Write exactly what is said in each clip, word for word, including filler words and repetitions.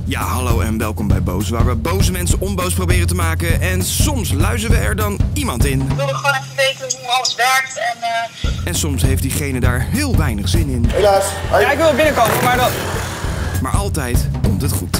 Ja, hallo en welkom bij Boos, waar we boze mensen onboos proberen te maken. En soms luisteren we er dan iemand in. Ik wilde gewoon even weten hoe alles werkt en... Uh... En soms heeft diegene daar heel weinig zin in. Helaas. Ja, ik wil binnenkomen, maar dan... Maar altijd komt het goed.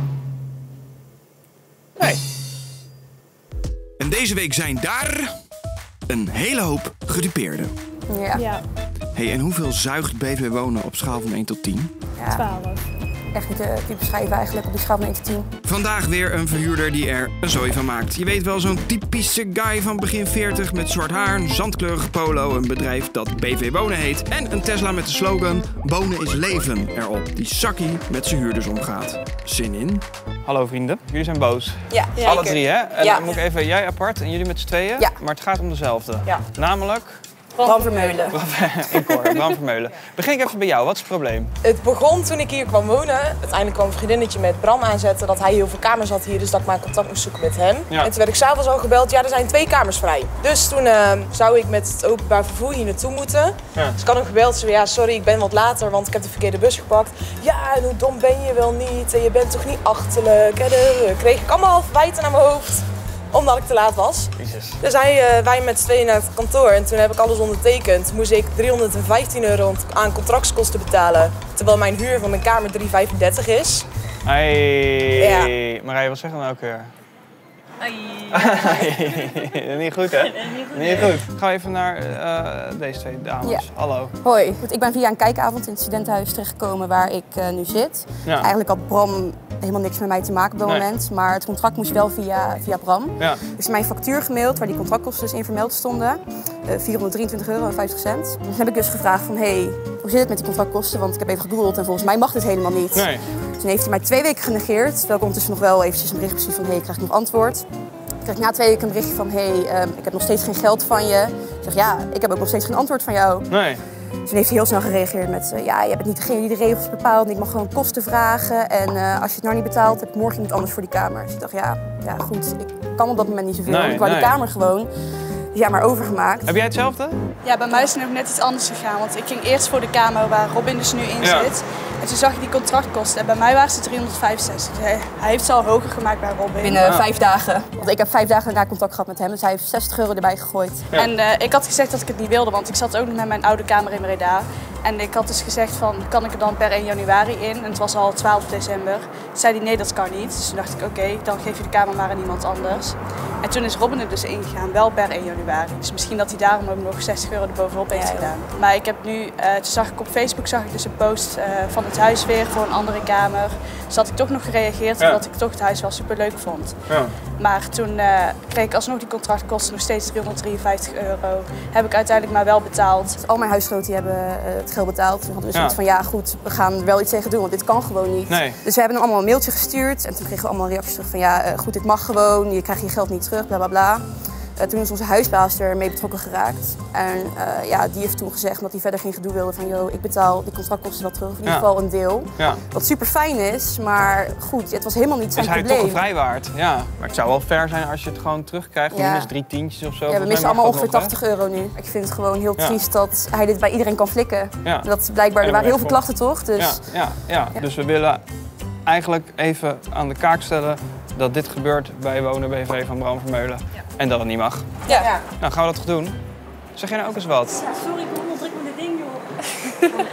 Nee. En deze week zijn daar een hele hoop gedupeerden. Ja. Ja, Hey, en hoeveel zuigt B V Wonen op schaal van één tot tien? Ja, twaalf. echt niet te te beschrijven eigenlijk op die schaal van één tot tien. Vandaag weer een verhuurder die er een zooi van maakt. Je weet wel, zo'n typische guy van begin veertig met zwart haar, een zandkleurige polo, een bedrijf dat B V Wonen heet en een Tesla met de slogan Wonen is leven erop, die sakkie met zijn huurders omgaat. Zin in? Hallo vrienden, jullie zijn boos. Ja, Alle drie, hè? En Ja. dan moet ik even, jij apart en jullie met z'n tweeën. Ja. Maar het gaat om dezelfde. Ja. Namelijk... Bram Vermeulen. In koor, Bram Vermeulen. Begin ik even bij jou, wat is het probleem? Het begon toen ik hier kwam wonen. Uiteindelijk kwam een vriendinnetje met Bram aanzetten dat hij heel veel kamers had hier, dus dat ik maar contact moest zoeken met hem. Ja. En toen werd ik s'avonds al gebeld, ja, er zijn twee kamers vrij. Dus toen uh, zou ik met het openbaar vervoer hier naartoe moeten. Ja. Dus ik had hem gebeld, ze zei, ja, sorry, ik ben wat later, want ik heb de verkeerde bus gepakt. Ja, en hoe dom ben je wel niet? En je bent toch niet achterlijk? En dan kreeg ik allemaal verwijten naar mijn hoofd, omdat ik te laat was. Jezus. Dus hij, uh, wij met z'n tweeën naar het kantoor en toen heb ik alles ondertekend. Moest ik driehonderdvijftien euro aan contractskosten betalen. Terwijl mijn huur van mijn kamer driehonderdvijfendertig is. Hey. Ja. Marije, wat zeg je dan ook weer? Niet goed, hè? Niet goed. Ga even naar uh, deze twee dames. Ja. Hallo. Hoi, goed, ik ben via een kijkavond in het studentenhuis terechtgekomen waar ik uh, nu zit. Ja. Eigenlijk had Bram helemaal niks met mij te maken op dat Nee. moment, maar het contract moest wel via, via Bram. Ja. Dus mijn factuur gemaild waar die contractkosten dus in vermeld stonden. Uh, vierhonderddrieëntwintig euro en vijftig cent. Toen heb ik dus gevraagd van, hé, hey, hoe zit het met die contractkosten? Want ik heb even gegoogeld en volgens mij mag dit helemaal niet. Nee. Toen heeft hij mij twee weken genegeerd, terwijl ik ondertussen nog wel eventjes een bericht precies van, hé, hey, ik krijg nog antwoord. Ik kreeg na twee weken een berichtje van, hé, hey, um, ik heb nog steeds geen geld van je. Ik zeg, ja, ik heb ook nog steeds geen antwoord van jou. Nee. Toen heeft hij heel snel gereageerd met, uh, ja, je bent niet degene die de regels bepaalt. Ik mag gewoon kosten vragen. En uh, als je het nou niet betaalt, heb ik morgen iemand anders voor die kamer. Dus ik dacht, ja, ja goed, ik kan op dat moment niet zoveel. Nee, ik wou nee. die kamer gewoon. Dus ja, maar overgemaakt. Heb jij hetzelfde? Ja, bij mij is het ook net iets anders gegaan. Want ik ging eerst voor de kamer waar Robin dus nu in Ja. zit. En toen zag je die contractkosten. En bij mij waren ze driehonderdvijfenzestig. Dus hij, hij heeft ze al hoger gemaakt bij Robin. Binnen Ja. vijf dagen. Want ik heb vijf dagen daarna contact gehad met hem. Dus hij heeft zestig euro erbij gegooid. Ja. En uh, ik had gezegd dat ik het niet wilde. Want ik zat ook nog met mijn oude kamer in Breda. En ik had dus gezegd van, kan ik er dan per één januari in? En het was al twaalf december. Toen zei hij, nee, dat kan niet. Dus toen dacht ik, oké, okay, dan geef je de kamer maar aan iemand anders. En toen is Robin er dus ingegaan, wel per één januari. Dus misschien dat hij daarom ook nog zestig euro erbovenop heeft Ja, gedaan. Maar ik heb nu, uh, toen zag ik op Facebook zag ik dus een post uh, van het huis weer voor een andere kamer. Dus had ik toch nog gereageerd, Ja. omdat ik toch het huis wel super leuk vond. Ja. Maar toen uh, kreeg ik alsnog die contractkosten nog steeds driehonderddrieënvijftig euro. Heb ik uiteindelijk maar wel betaald. Al mijn huisgenoten die hebben uh, het geld betaald. Toen hadden we Ja. zoiets van, ja goed, we gaan er wel iets tegen doen, want dit kan gewoon niet. Nee. Dus we hebben hem allemaal een mailtje gestuurd. En toen kregen we allemaal reacties terug van, ja uh, goed, dit mag gewoon. Je krijgt je geld niet terug, bla bla bla. Uh, toen is onze huisbaas ermee betrokken geraakt. En uh, ja, die heeft toen gezegd, omdat hij verder geen gedoe wilde, van joh, ik betaal die contractkosten wel terug. Of in ieder Ja. geval een deel. Ja. Wat super fijn is, maar goed, het was helemaal niet zijn Is hij probleem. toch een vrijwaard? Ja. Maar het zou wel fair zijn als je het gewoon terugkrijgt. Ja. Minstens drie tientjes of zo. Ja, we Volgens missen mij mag allemaal dat ongeveer nog, hè? tachtig euro nu. Ik vind het gewoon heel Ja. triest dat hij dit bij iedereen kan flikken. Ja. Dat blijkbaar, er En waren heel veel komt. klachten toch? Dus Ja, ja, ja. Ja. Dus we willen eigenlijk even aan de kaak stellen dat dit gebeurt bij Wonen B V van Bram Vermeulen. Ja. En dat het niet mag. Ja. Ja. Nou, gaan we dat toch doen? Zeg jij nou ook eens wat? Ja, sorry, ik ben onderdruk met dit ding, joh.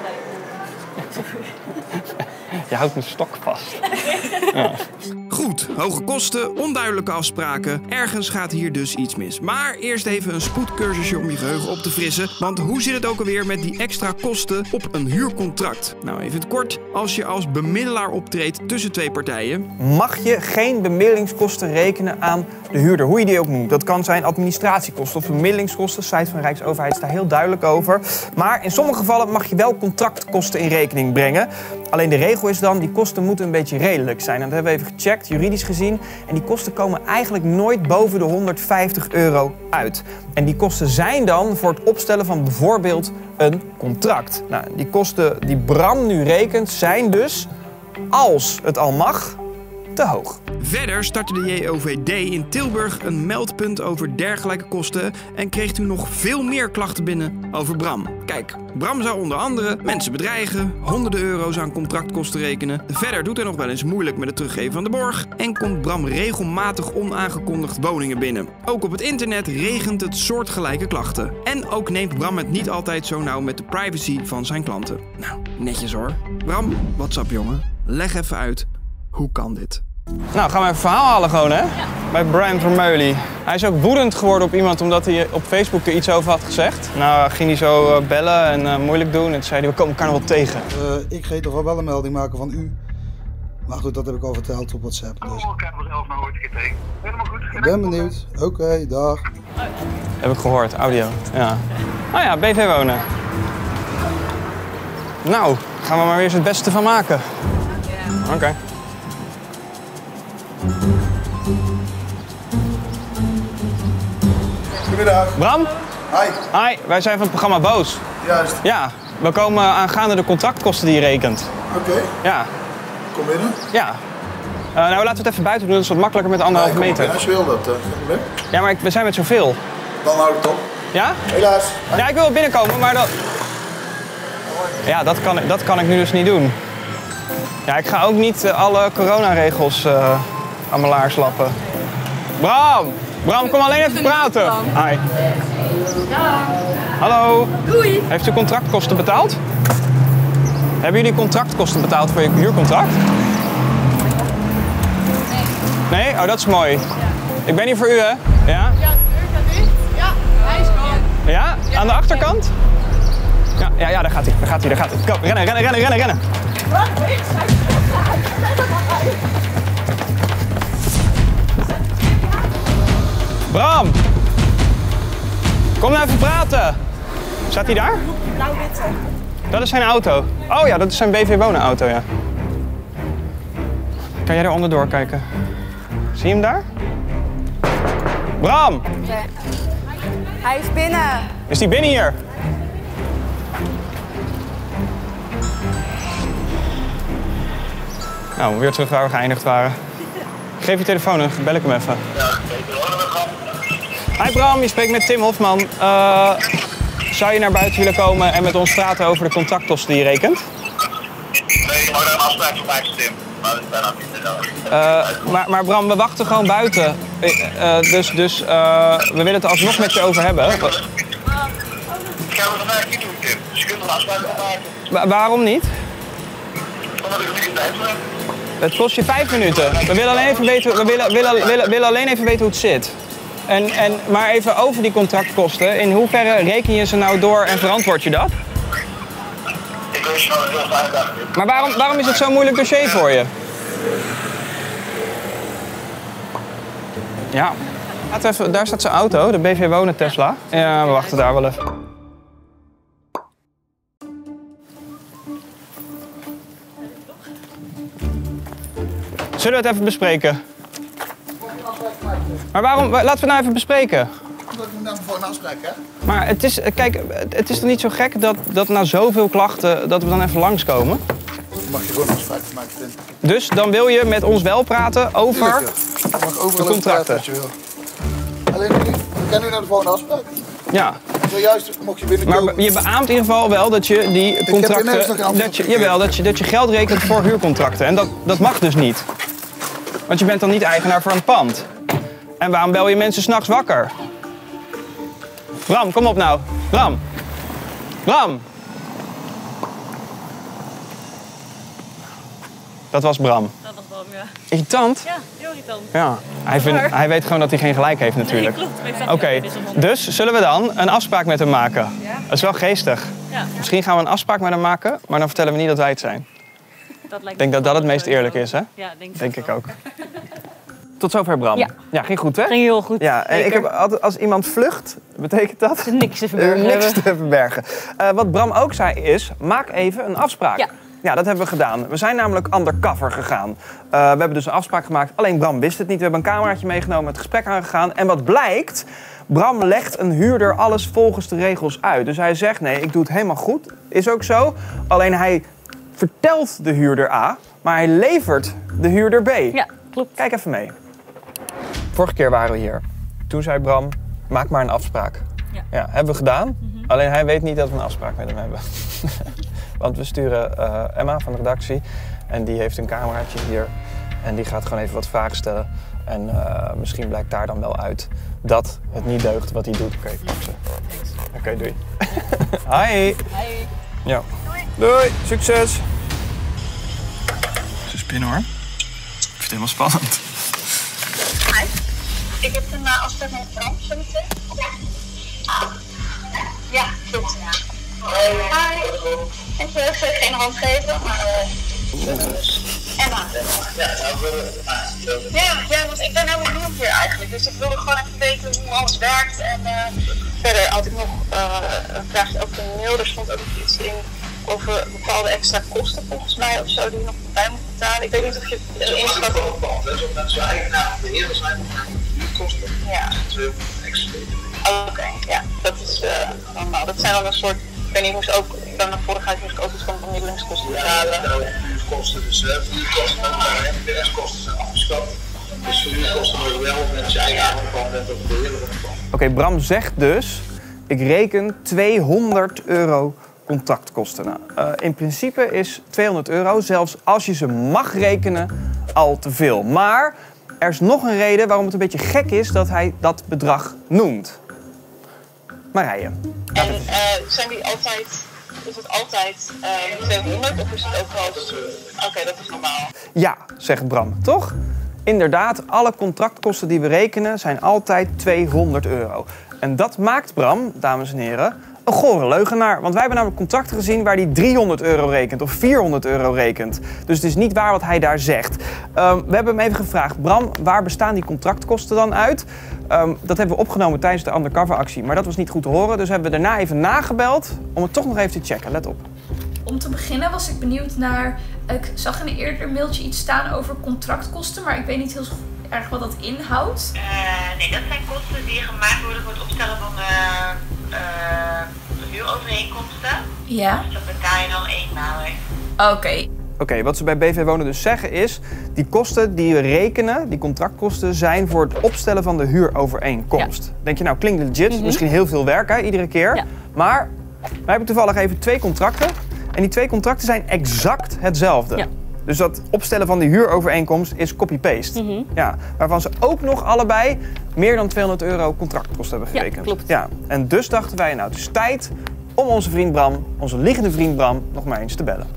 Je houdt mijn stok vast. Ja. Goed, hoge kosten, onduidelijke afspraken. Ergens gaat hier dus iets mis. Maar eerst even een spoedcursusje om je geheugen op te frissen. Want hoe zit het ook alweer met die extra kosten op een huurcontract? Nou, even in het kort. Als je als bemiddelaar optreedt tussen twee partijen, Mag je geen bemiddelingskosten rekenen aan de huurder, hoe je die ook noemt. Dat kan zijn administratiekosten of bemiddelingskosten. De site van de Rijksoverheid is daar heel duidelijk over. Maar in sommige gevallen mag je wel contractkosten in rekening brengen. Alleen de regel is dan, die kosten moeten een beetje redelijk zijn. En dat hebben we even gecheckt, juridisch gezien. En die kosten komen eigenlijk nooit boven de honderdvijftig euro uit. En die kosten zijn dan voor het opstellen van bijvoorbeeld een contract. Nou, die kosten die Bram nu rekent zijn dus, als het al mag, te hoog. Verder startte de J O V D in Tilburg een meldpunt over dergelijke kosten en kreeg u nog veel meer klachten binnen over Bram. Kijk, Bram zou onder andere mensen bedreigen, honderden euro's aan contractkosten rekenen. Verder doet hij nog wel eens moeilijk met het teruggeven van de borg en komt Bram regelmatig onaangekondigd woningen binnen. Ook op het internet regent het soortgelijke klachten. En ook neemt Bram het niet altijd zo nauw met de privacy van zijn klanten. Nou, netjes hoor. Bram, WhatsApp jongen, leg even uit, hoe kan dit? Nou, gaan we even verhaal halen gewoon, hè? Ja. Bij Brian Vermeulen. Hij is ook woedend geworden op iemand omdat hij op Facebook er iets over had gezegd. Nou, ging hij zo uh, bellen en uh, moeilijk doen en toen zei hij, we komen elkaar nog wel tegen. Uh, ik ga toch wel een melding maken van u. Maar goed, dat heb ik al verteld op WhatsApp. Dus. Ik ben benieuwd. Oké, okay, dag. Heb ik gehoord, audio. Ja. Oh ja, B V Wonen. Nou, gaan we maar weer eens het beste van maken. Oké. Okay. Goedemiddag. Bram? Hi. Hi, wij zijn van het programma Boos. Juist. Ja, we komen aangaande de contractkosten die je rekent. Oké. Okay. Ja. Kom binnen. Ja. Uh, nou, laten we het even buiten doen, dat is wat makkelijker met anderhalve nee, meter. Binnen, als je wil dat, uh, probleem. Ja, maar ik, we zijn met zoveel. Dan hou ik het op. Ja? Helaas. Hi. Ja, ik wil wel binnenkomen, maar dat... Ja, dat kan, dat kan ik nu dus niet doen. Ja, ik ga ook niet uh, alle coronaregels uh, aan mijn laars lappen. Bram! Bram, kom alleen even praten. Hi. Ja. Hallo. Doei. Heeft u contractkosten betaald? Hebben jullie contractkosten betaald voor je huurcontract? Nee. Nee? Oh, dat is mooi. Ja. Ik ben hier voor u, hè? Ja? Ja, de deur gaat dicht. Ja, hij is gewoon. Ja? Ja? Aan de achterkant? Ja, ja, ja, daar gaat hij. Daar gaat hij, daar gaat hij. Kom, rennen, rennen, rennen, rennen, rennen. Wat? Ik zei Bram! Kom nou even praten. Staat hij daar? blauw-witte. Dat is zijn auto. Oh ja, dat is zijn B V Wonen auto, ja. Kan jij er onderdoor kijken? Zie je hem daar? Bram! Okay. Hij is binnen. Is die binnen hier? Nou, weer terug waar we geëindigd waren. Geef je telefoon en bel ik hem even. Hi Bram, je spreekt met Tim Hofman. Uh, zou je naar buiten willen komen en met ons praten over de contractkosten die je rekent? Nee, ik mag daar een afspraak voor maken, Tim. Maar dat is bijna niet te doen. Uh, maar, maar Bram, we wachten gewoon buiten. Uh, uh, dus dus uh, we willen het er alsnog met je over hebben. Ik ga het vandaag niet doen, Tim. Dus je kunt er een afspraak voor maken. Wa waarom niet? Omdat ik er niet tijd voor heb. Het kost je vijf minuten. We willen alleen even weten, we willen, willen, willen, willen alleen even weten hoe het zit. En, en, maar even over die contractkosten. In hoeverre reken je ze nou door en verantwoord je dat? Ik wens je nog een heel fijne dag. Maar waarom, waarom is het zo'n moeilijk dossier voor je? Ja. Laten we even, daar staat zijn auto, de B V Wonen Tesla. Ja, we wachten daar wel even. Zullen we het even bespreken? Maar waarom? Laten we het nou even bespreken. Dat moet dan voor een afspraak, hè? Maar het is, kijk, het is toch niet zo gek dat, dat na zoveel klachten dat we dan even langskomen? Dan mag je gewoon een afspraak maken, Tim. Dus dan wil je met ons wel praten over Je mag overal de contracten. wat je wil. Alleen, we gaan nu naar de volgende afspraak. Ja. Zojuist mocht je binnenkomen. Maar je beaamt in ieder geval wel dat je die contracten, dat je, jawel, dat je, dat je geld rekent voor huurcontracten. En dat, dat mag dus niet. Want je bent dan niet eigenaar van een pand. En waarom bel je mensen 's nachts wakker? Bram, kom op nou. Bram. Bram. Dat was Bram. Dat was Bram, ja. Irritant? Ja, heel irritant. Ja. Hij, vindt, hij weet gewoon dat hij geen gelijk heeft natuurlijk. Nee, klopt. Oké, okay. Dus zullen we dan een afspraak met hem maken? Ja. Dat is wel geestig. Ja. Misschien gaan we een afspraak met hem maken, maar dan vertellen we niet dat wij het zijn. Dat lijkt ik denk dat dat het meest eerlijk is, hè? Ja, denk, denk ik wel. ook. Tot zover, Bram. Ja. Ja, ging goed, hè? Ging heel goed. Ja, en ik heb altijd, als iemand vlucht, betekent dat? Niks te verbergen. Uh, niks te verbergen. Uh, wat Bram ook zei is, maak even een afspraak. Ja. Ja, dat hebben we gedaan. We zijn namelijk undercover gegaan. Uh, we hebben dus een afspraak gemaakt. Alleen Bram wist het niet. We hebben een cameraatje meegenomen, het gesprek aangegaan. En wat blijkt, Bram legt een huurder alles volgens de regels uit. Dus hij zegt, nee, ik doe het helemaal goed. Is ook zo. Alleen hij vertelt de huurder A, maar hij levert de huurder B. Ja. klopt. Kijk even mee. Vorige keer waren we hier. Toen zei Bram, maak maar een afspraak. Ja. Ja, hebben we gedaan. Mm-hmm. Alleen hij weet niet dat we een afspraak met hem hebben. Want we sturen uh, Emma van de redactie. En die heeft een cameraatje hier. En die gaat gewoon even wat vragen stellen. En uh, misschien blijkt daar dan wel uit dat het niet deugt wat hij doet. Oké, okay, pak ze. Oké, okay, doei. Hi. Hi. Ja. Doei. Doei. Succes. Ze spinnen hoor. Ik vind het helemaal spannend. Hi. Ik heb een uh, afspraak met Bram, zo meteen. Ja. Ah. Ja, klopt. Ja. Hi. Ik wil even geen hand geven, maar... Uh, Emma. Ja, ja, want ik ben helemaal nieuw hier eigenlijk. Dus ik wilde gewoon even weten hoe alles werkt. En uh, verder had ik nog uh, een vraagje over de mail. Er stond ook nog iets in over bepaalde extra kosten volgens mij of zo die je nog bij moet betalen. Ik weet niet of je het uh, inschat. Dus of mensen eigenaar of beheerder zijn van de kosten. Ja. Oké, okay, ja, dat is uh, normaal. Dat zijn dan een soort, ik weet niet, moest ook, dan de vorige huis moest ik ook iets van bemiddelingskosten betalen. Ja, huurkosten, dus uh, huurkosten en de restkosten zijn afgeschat. Dus voor huurkosten worden wel met je eigen aangekomen bent of beheerder van. Oké, okay, Bram zegt dus, ik reken tweehonderd euro contractkosten. Nou, uh, in principe is tweehonderd euro, zelfs als je ze mag rekenen, al te veel. Maar er is nog een reden waarom het een beetje gek is dat hij dat bedrag noemt. Marije. En uh, zijn die altijd, is het altijd uh, tweehonderd of is het ook wel eens... Oké, okay, dat is normaal. Ja, zegt Bram, toch? Inderdaad, alle contractkosten die we rekenen zijn altijd tweehonderd euro. En dat maakt Bram, dames en heren, een gore leugenaar. Want wij hebben namelijk contracten gezien waar hij driehonderd euro rekent of vierhonderd euro rekent. Dus het is niet waar wat hij daar zegt. Um, we hebben hem even gevraagd, Bram, waar bestaan die contractkosten dan uit? Um, dat hebben we opgenomen tijdens de undercover actie, maar dat was niet goed te horen. Dus hebben we daarna even nagebeld om het toch nog even te checken. Let op. Om te beginnen was ik benieuwd naar... Ik zag in een eerder mailtje iets staan over contractkosten, maar ik weet niet heel erg wat dat inhoudt. Uh, nee, dat zijn kosten die gemaakt worden voor het opstellen van de, uh, de huurovereenkomsten. Ja. Dus dat betaal je dan eenmalig. Oké. Okay. Oké, okay, wat ze bij B V Wonen dus zeggen is, die kosten die we rekenen, die contractkosten, zijn voor het opstellen van de huurovereenkomst. Ja. Denk je nou, klinkt legit, mm-hmm. Misschien heel veel werk hè, iedere keer. Ja. Maar wij hebben toevallig even twee contracten en die twee contracten zijn exact hetzelfde. Ja. Dus dat opstellen van de huurovereenkomst is copy-paste. Mm-hmm. Ja, waarvan ze ook nog allebei meer dan tweehonderd euro contractkosten hebben gerekend. Ja, klopt. Ja, en dus dachten wij, nou het is tijd om onze vriend Bram, onze liggende vriend Bram, nog maar eens te bellen.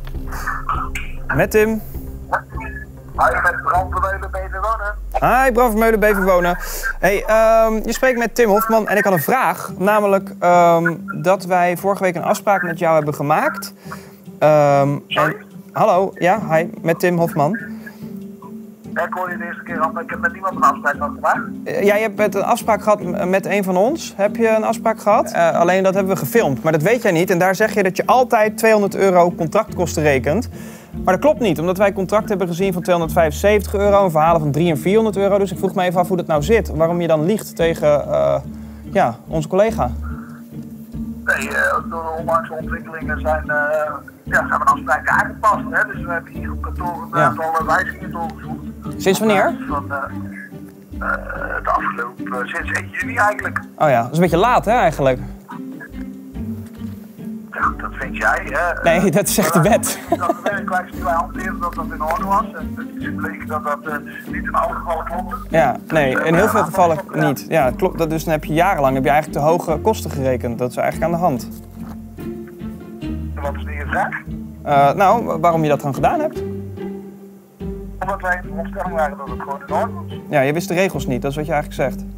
Met Tim. Hi, met Bram Vermeulen, B V Wonen. Hi, Bram Vermeulen, B V Wonen. Hey, um, je spreekt met Tim Hofman en ik had een vraag. Namelijk um, dat wij vorige week een afspraak met jou hebben gemaakt. Um, en, hallo, ja, hi, met Tim Hofman. Ja, ik hoorde je de eerste keer al, maar ik heb met niemand een afspraak gemaakt. Uh, jij hebt een afspraak gehad met een van ons. Heb je een afspraak gehad? Uh, alleen dat hebben we gefilmd, maar dat weet jij niet. En daar zeg je dat je altijd tweehonderd euro contractkosten rekent. Maar dat klopt niet, omdat wij contracten hebben gezien van tweehonderdvijfenzeventig euro, een verhalen van driehonderd en vierhonderd euro. Dus ik vroeg me even af hoe dat nou zit. Waarom je dan liegt tegen uh, ja, onze collega. Nee, uh, door de onlangs ontwikkelingen zijn, uh, ja, zijn mijn afspraken aangepast. Hè? Dus we hebben hier op kantoor een aantal ja. wijzigingen doorgevoerd. Sinds wanneer? Van, uh, uh, de afgelopen, uh, sinds één juni eigenlijk. Oh ja, dat is een beetje laat hè eigenlijk. Ja, dat vind jij, hè? Nee, dat zegt de wet. Dat de werkwijze die wij hanteerden, dat dat in orde was. En het is gebleken dat dat uh, niet in alle gevallen klopte. Ja, nee, in heel veel gevallen niet. Ja, klopt. Dat dus dan heb je jarenlang heb je eigenlijk te hoge kosten gerekend. Dat is eigenlijk aan de hand. En wat is nu je vraag? Uh, nou, waarom je dat dan gedaan hebt? Omdat wij in de opstelling waren dat het gewoon in orde was. Ja, je wist de regels niet, dat is wat je eigenlijk zegt.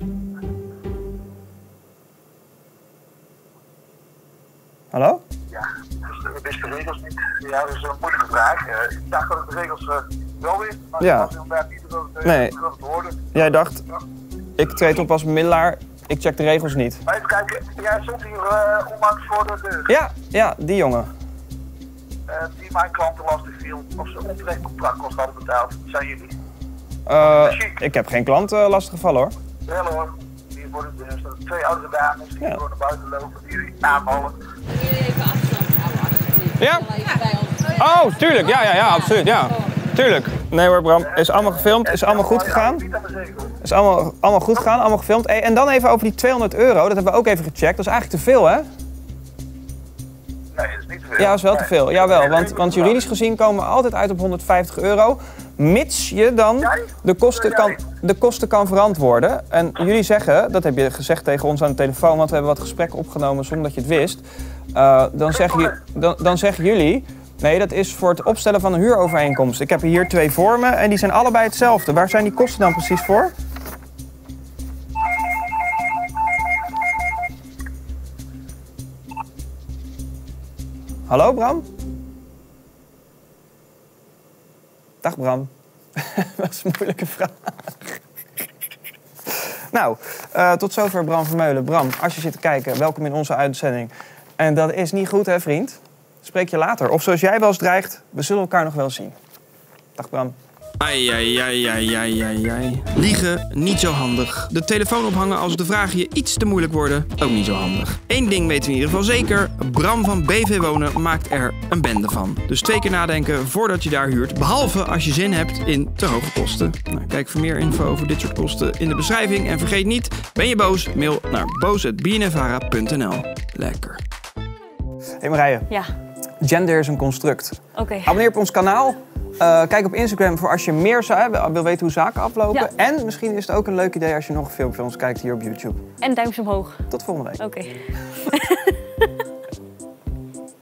Hallo? Ja, dus we wisten de regels niet. Ja, dat is een moeilijke vraag. Uh, ik dacht dat ik de regels uh, wel wist, maar ja. ik was inderdaad niet dat het, uh, nee. dat het hoorde. Jij dacht, ik treed op als bemiddelaar, ik check de regels niet. Maar even kijken, jij stond hier uh, onlangs voor de deur. Ja, ja, die jongen. Uh, die mijn klanten lastig viel of ze onterecht contractkosten hadden betaald. Zijn jullie? Uh, ik heb geen klant uh, lastig gevallen hoor. Wel hoor. Hier worden dus twee oudere dames die ja. gewoon naar buiten lopen, die jullie aanvallen. Kun je even afstand houden? Ja? Oh, tuurlijk. Ja, ja, ja, absoluut. Ja. Tuurlijk. Nee hoor, Bram. Is allemaal gefilmd. Is allemaal goed gegaan. Is allemaal, allemaal goed gegaan. Allemaal gefilmd. Hey, en dan even over die tweehonderd euro. Dat hebben we ook even gecheckt. Dat is eigenlijk te veel, hè? Nee, dat is niet te veel. Ja, dat is wel te veel. Jawel, want, want juridisch gezien komen we altijd uit op honderdvijftig euro. Mits je dan de kosten kan, de kosten kan verantwoorden. En jullie zeggen, dat heb je gezegd tegen ons aan de telefoon, want we hebben wat gesprekken opgenomen zonder dat je het wist. Uh, dan, zeg je, dan, dan zeggen jullie, nee, dat is voor het opstellen van een huurovereenkomst. Ik heb hier twee voor me en die zijn allebei hetzelfde. Waar zijn die kosten dan precies voor? Hallo Bram? Dag Bram. Dat is een moeilijke vraag. Nou, uh, tot zover Bram Vermeulen. Bram, als je zit te kijken, welkom in onze uitzending. En dat is niet goed, hè vriend? Spreek je later. Of zoals jij wel eens dreigt, we zullen elkaar nog wel zien. Dag Bram. Ai, ai, ai, ai, ai, ai, ai. Liegen, niet zo handig. De telefoon ophangen als de vragen je iets te moeilijk worden, ook niet zo handig. Eén ding weten we in ieder geval zeker. Bram van B V Wonen maakt er een bende van. Dus twee keer nadenken voordat je daar huurt. Behalve als je zin hebt in te hoge kosten. Nou, kijk voor meer info over dit soort kosten in de beschrijving. En vergeet niet, ben je boos? Mail naar boos at b n f vara punt n l. Lekker. Hey Marije. Ja. Gender is een construct. Oké. Okay. Abonneer op ons kanaal. Uh, kijk op Instagram voor als je meer zou, wil weten hoe zaken aflopen. Ja. En misschien is het ook een leuk idee als je nog een filmpje van ons kijkt hier op YouTube. En duimpje omhoog. Tot volgende week. Oké. Okay.